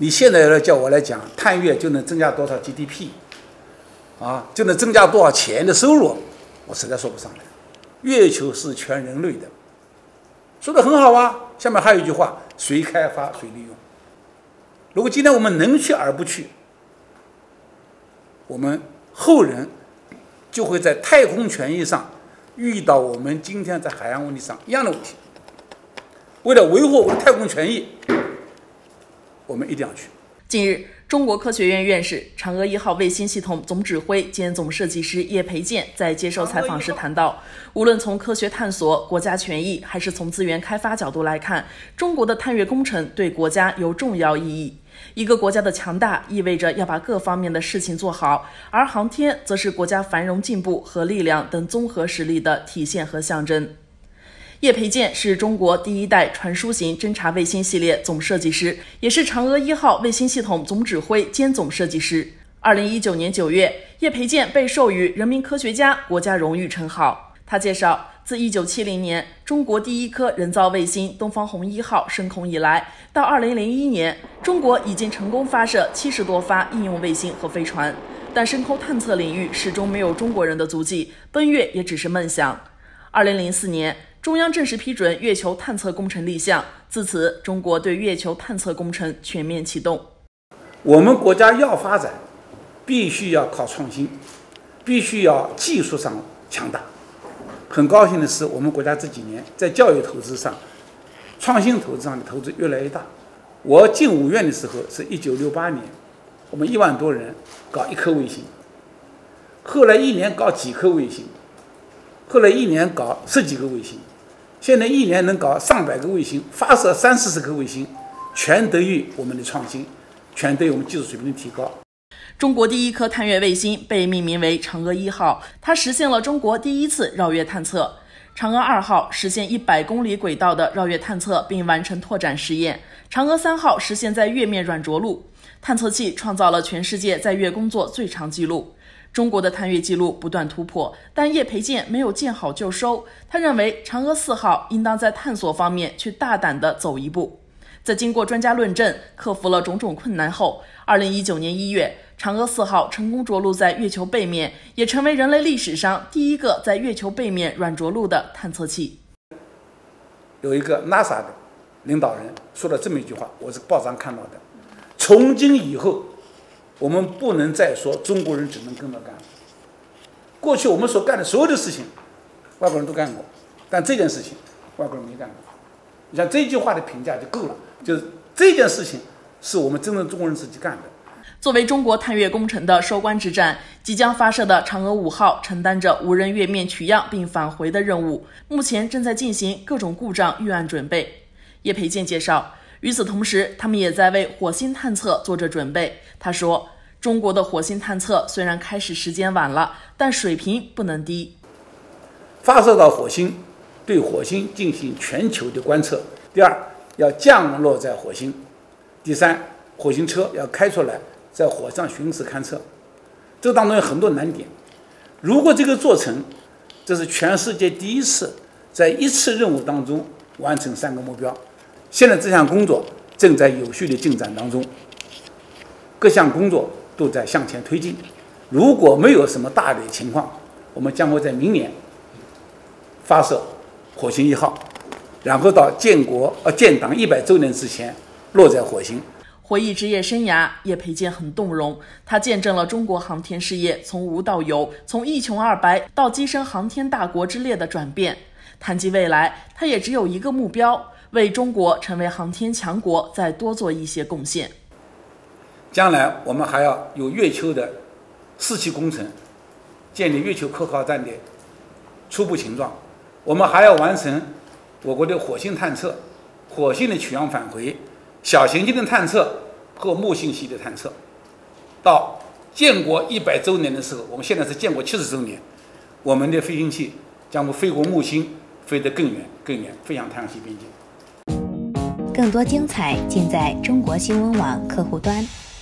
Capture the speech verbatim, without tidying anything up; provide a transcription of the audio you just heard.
你现在要叫我来讲，探月就能增加多少 G D P， 啊，就能增加多少钱的收入，我实在说不上来。月球是全人类的，说得很好啊。下面还有一句话：谁开发谁利用。如果今天我们能去而不去，我们后人就会在太空权益上遇到我们今天在海洋问题上一样的问题。为了维护我们的太空权益，我们一定要去。 近日，中国科学院院士、嫦娥一号卫星系统总指挥兼总设计师叶培建在接受采访时谈到，无论从科学探索、国家权益，还是从资源开发角度来看，中国的探月工程对国家有重要意义。一个国家的强大意味着要把各方面的事情做好，而航天则是国家繁荣进步和力量等综合实力的体现和象征。叶培建是中国第一代传输型侦察卫星系列总设计师，也是嫦娥一号卫星系统总指挥兼总设计师。二零一九年九月，叶培建被授予人民科学家国家荣誉称号。他介绍，自一九七零年中国第一颗人造卫星东方红一号升空以来，到二零零一年，中国已经成功发射七十多发应用卫星和飞船，但深空探测领域始终没有中国人的足迹，奔月也只是梦想。二零零四年，中央正式批准月球探测工程立项，自此，中国对月球探测工程全面启动。 我们国家要发展，必须要靠创新，必须要技术上强大。很高兴的是，我们国家这几年在教育投资上、创新投资上的投资越来越大。我进五院的时候是一九六八年，我们一万多人搞一颗卫星，后来一年搞几颗卫星，后来一年搞十几个卫星，现在一年能搞上百个卫星，发射三四十颗卫星，全得益于我们的创新，全得益于我们技术水平的提高。 中国第一颗探月卫星被命名为嫦娥一号，它实现了中国第一次绕月探测。嫦娥二号实现一百公里轨道的绕月探测并完成拓展试验。嫦娥三号实现在月面软着陆，探测器创造了全世界在月工作最长纪录。中国的探月记录不断突破，但叶培建没有见好就收。他认为嫦娥四号应当在探索方面去大胆地走一步。在经过专家论证，克服了种种困难后，二零一九年一月，嫦娥四号成功着陆在月球背面，也成为人类历史上第一个在月球背面软着陆的探测器。 有一个 NASA 的领导人说了这么一句话，我是报上看到的：从今以后，我们不能再说中国人只能跟着干。过去我们所干的所有的事情，外国人都干过，但这件事情外国人没干过。你像这句话的评价就够了，就是这件事情是我们真正中国人自己干的。 作为中国探月工程的收官之战，即将发射的嫦娥五号承担着无人月面取样并返回的任务，目前正在进行各种故障预案准备。叶培建介绍，与此同时，他们也在为火星探测做着准备。他说，中国的火星探测虽然开始时间晚了，但水平不能低。 发射到火星，对火星进行全球的观测。第二，要降落在火星。第三，火星车要开出来，在火上巡视勘测。这当中有很多难点。如果这个做成，这是全世界第一次在一次任务当中完成三个目标。现在这项工作正在有序的进展当中，各项工作都在向前推进。如果没有什么大的情况，我们将会在明年发射火星一号，然后到建国呃建党一百周年之前落在火星。 回忆职业生涯，叶培建很动容。他见证了中国航天事业从无到有，从一穷二白到跻身航天大国之列的转变。谈及未来，他也只有一个目标：为中国成为航天强国再多做一些贡献。 将来我们还要有月球的四期工程，建立月球科考站的初步形状。我们还要完成我国的火星探测、火星的取样返回、小行星的探测和木星系的探测。到建国一百周年的时候，我们现在是建国七十周年，我们的飞行器将会飞过木星，飞得更远更远，飞向太阳系边界。 更多精彩尽在中国新闻网客户端。